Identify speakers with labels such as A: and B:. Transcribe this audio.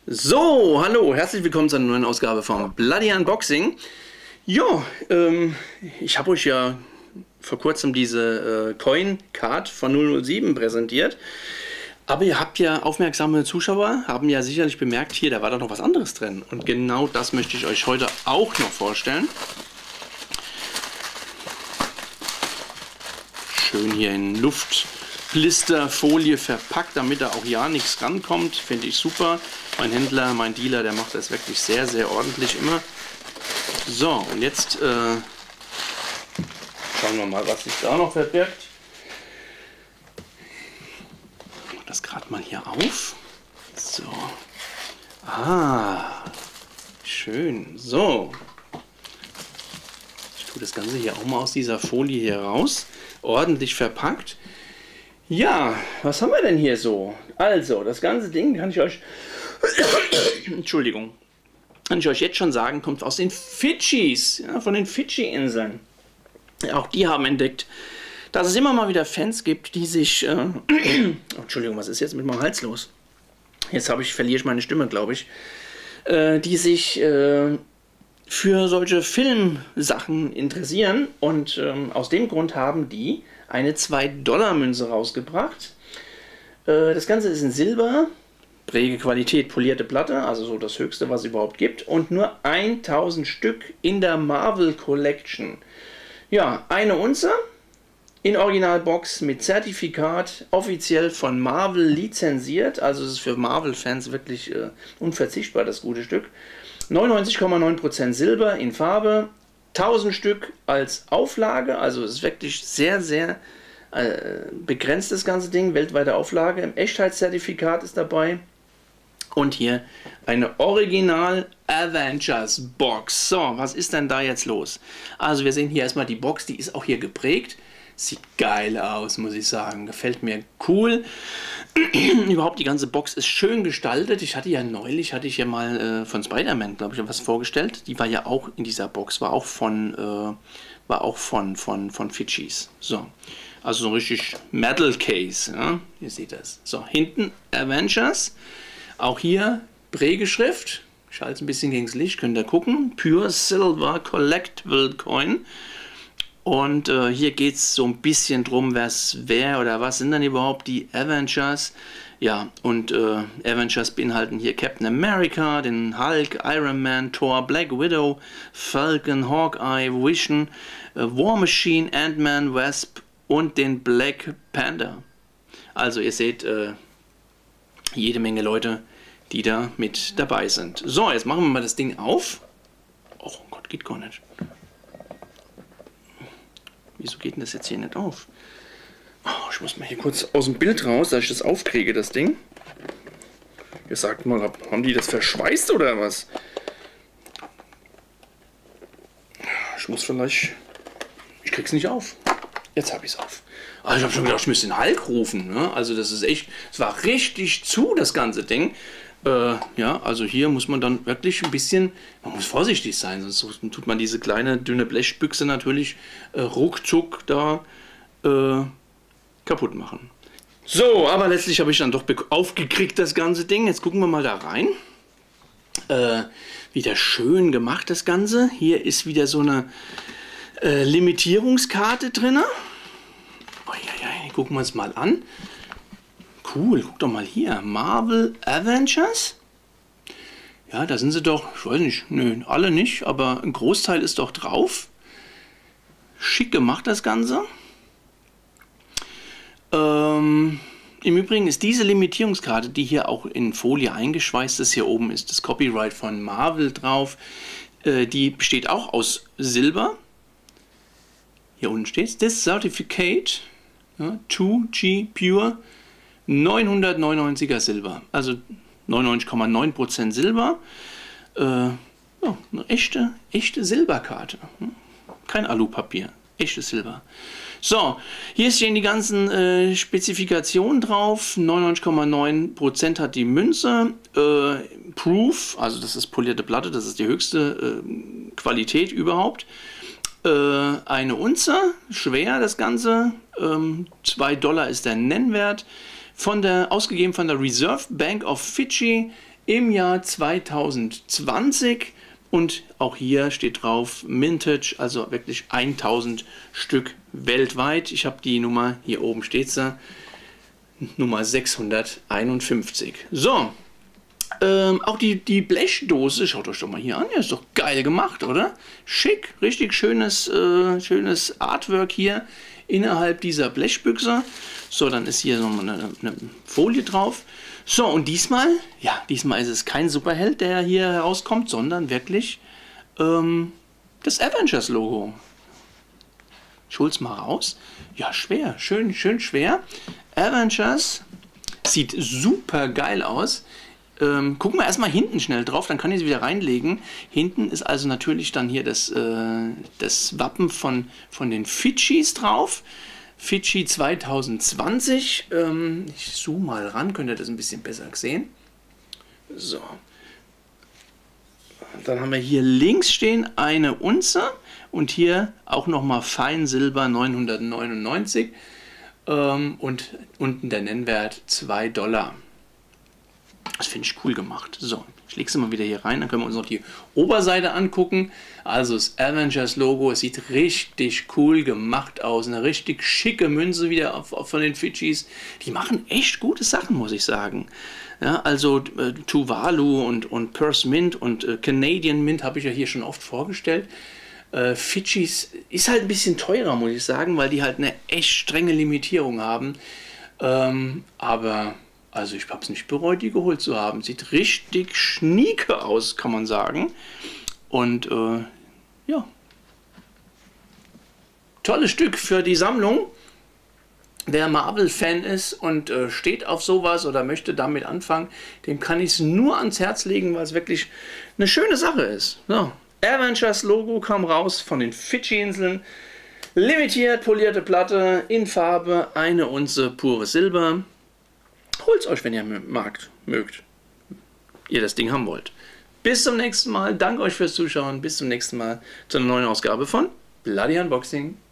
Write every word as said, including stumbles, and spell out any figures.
A: So, hallo, herzlich willkommen zu einer neuen Ausgabe vom Bloody Unboxing. Ja, ähm, ich habe euch ja vor kurzem diese äh, Coin Card von null null sieben präsentiert. Aber ihr habt ja, aufmerksame Zuschauer, haben ja sicherlich bemerkt, hier, da war doch noch was anderes drin. Und genau das möchte ich euch heute auch noch vorstellen. Schön hier in Luftblisterfolie verpackt, damit da auch ja nichts rankommt. Finde ich super. Mein Händler, mein Dealer, der macht das wirklich sehr, sehr ordentlich immer. So, und jetzt äh, schauen wir mal, was sich da noch verbirgt. Ich mache das gerade mal hier auf. So. Ah, schön. So. Ich tue das Ganze hier auch mal aus dieser Folie hier raus. Ordentlich verpackt. Ja, was haben wir denn hier so? Also, das ganze Ding kann ich euch... Entschuldigung. Kann ich euch jetzt schon sagen, kommt aus den Fidschis, ja, von den Fidschi-Inseln. Auch die haben entdeckt, dass es immer mal wieder Fans gibt, die sich... Äh, oh, Entschuldigung, was ist jetzt mit meinem Hals los? Jetzt habe ich, verliere ich meine Stimme, glaube ich. Äh, die sich äh, für solche Filmsachen interessieren. Und ähm, aus dem Grund haben die eine zwei Dollar Münze rausgebracht. Äh, das Ganze ist in Silber. Prägequalität polierte Platte, also so das höchste, was es überhaupt gibt. Und nur tausend Stück in der Marvel Collection. Ja, eine Unze in Originalbox mit Zertifikat, offiziell von Marvel lizenziert. Also es ist für Marvel-Fans wirklich äh, unverzichtbar, das gute Stück. neunundneunzig Komma neun Prozent Silber in Farbe, tausend Stück als Auflage. Also es ist wirklich sehr, sehr äh, begrenzt, das ganze Ding. Weltweite Auflage. Im Echtheitszertifikat ist dabei. Und hier eine Original Avengers Box. So, was ist denn da jetzt los? Also wir sehen hier erstmal die Box, die ist auch hier geprägt. Sieht geil aus, muss ich sagen. Gefällt mir cool. Überhaupt die ganze Box ist schön gestaltet. Ich hatte ja neulich, hatte ich ja mal äh, von Spider-Man, glaube ich, was vorgestellt. Die war ja auch in dieser Box, war auch von, äh, war auch von, von, von Fidschis. So, also so ein richtig Metal Case. Ja? Ihr seht das. So, hinten Avengers. Auch hier Prägeschrift. Ich halte es ein bisschen gegen das Licht, könnt ihr gucken. Pure Silver Collectible Coin. Und äh, hier geht es so ein bisschen drum, wer oder was sind dann überhaupt die Avengers. Ja, und äh, Avengers beinhalten hier Captain America, den Hulk, Iron Man, Thor, Black Widow, Falcon, Hawkeye, Vision, äh, War Machine, Ant-Man, Wasp und den Black Panther. Also ihr seht äh, jede Menge Leute, die da mit dabei sind. So, jetzt machen wir mal das Ding auf. Oh Gott, geht gar nicht. Wieso geht denn das jetzt hier nicht auf? Oh, ich muss mal hier kurz aus dem Bild raus, dass ich das aufkriege, das Ding. Ihr sagt mal, haben die das verschweißt oder was? Ich muss vielleicht... Ich krieg's nicht auf. Jetzt habe ich es auf. Also ich habe schon gedacht, ich müsste den Hulk rufen. Ne? Also das ist echt... Es war richtig zu, das ganze Ding. Äh, ja, also hier muss man dann wirklich ein bisschen, man muss vorsichtig sein, sonst tut man diese kleine dünne Blechbüchse natürlich äh, ruckzuck da äh, kaputt machen. So, aber letztlich habe ich dann doch aufgekriegt das ganze Ding. Jetzt gucken wir mal da rein. Äh, wieder schön gemacht das Ganze. Hier ist wieder so eine äh, Limitierungskarte drin. Oh, ja, ja, gucken wir uns mal an. Cool, guck doch mal hier. Marvel Avengers. Ja, da sind sie doch, ich weiß nicht, nö, alle nicht, aber ein Großteil ist doch drauf. Schick gemacht das Ganze. Ähm, Im Übrigen ist diese Limitierungskarte, die hier auch in Folie eingeschweißt ist, hier oben ist das Copyright von Marvel drauf. Äh, die besteht auch aus Silber. Hier unten steht es. This Certificate ja, zwei G Pure neunhundertneunundneunziger Silber, also neunundneunzig Komma neun Prozent Silber. Äh, ja, eine echte, echte Silberkarte. Kein Alupapier, echtes Silber. So, hier stehen die ganzen äh, Spezifikationen drauf. neunundneunzig Komma neun Prozent hat die Münze. Äh, Proof, also das ist polierte Platte, das ist die höchste äh, Qualität überhaupt. Äh, eine Unze, schwer das Ganze. Ähm, zwei Dollar ist der Nennwert. Von der, ausgegeben von der Reserve Bank of Fiji im Jahr zweitausendzwanzig. Und auch hier steht drauf Vintage, also wirklich tausend Stück weltweit. Ich habe die Nummer, hier oben steht sie, Nummer sechshunderteinundfünfzig. So, ähm, auch die, die Blechdose, schaut euch doch mal hier an, ja, ist doch geil gemacht, oder? Schick, richtig schönes, äh, schönes Artwork hier innerhalb dieser Blechbüchse. So, dann ist hier nochmal eine, eine Folie drauf. So, und diesmal, ja, diesmal ist es kein Superheld, der hier herauskommt, sondern wirklich ähm, das Avengers-Logo. Ich hol's mal raus. Ja, schwer, schön, schön schwer. Avengers sieht super geil aus. Ähm, gucken wir erstmal hinten schnell drauf, dann kann ich sie wieder reinlegen. Hinten ist also natürlich dann hier das, äh, das Wappen von, von den Fidschis drauf. Fidschi zweitausendzwanzig. Ähm, ich zoome mal ran, könnt ihr das ein bisschen besser sehen. So. Dann haben wir hier links stehen eine Unze und hier auch nochmal Feinsilber neunhundertneunundneunzig ähm, und unten der Nennwert zwei Dollar. Das finde ich cool gemacht. So, ich lege es mal wieder hier rein, dann können wir uns noch die Oberseite angucken. Also das Avengers-Logo, es sieht richtig cool gemacht aus. Eine richtig schicke Münze wieder auf, auf von den Fidschis. Die machen echt gute Sachen, muss ich sagen. Ja, also äh, Tuvalu und, und Purse Mint und äh, Canadian Mint habe ich ja hier schon oft vorgestellt. Äh, Fidschis ist halt ein bisschen teurer, muss ich sagen, weil die halt eine echt strenge Limitierung haben. Ähm, aber... Also ich habe es nicht bereut, die geholt zu haben. Sieht richtig schnieke aus, kann man sagen. Und äh, ja, tolles Stück für die Sammlung. Wer Marvel-Fan ist und äh, steht auf sowas oder möchte damit anfangen, dem kann ich es nur ans Herz legen, weil es wirklich eine schöne Sache ist. So, Avengers-Logo kam raus von den Fidschi-Inseln. Limitiert, polierte Platte in Farbe, eine Unze pures Silber. Holt es euch, wenn ihr magt, mögt, ihr das Ding haben wollt. Bis zum nächsten Mal. Danke euch fürs Zuschauen. Bis zum nächsten Mal zu einer neuen Ausgabe von Bloody Unboxing.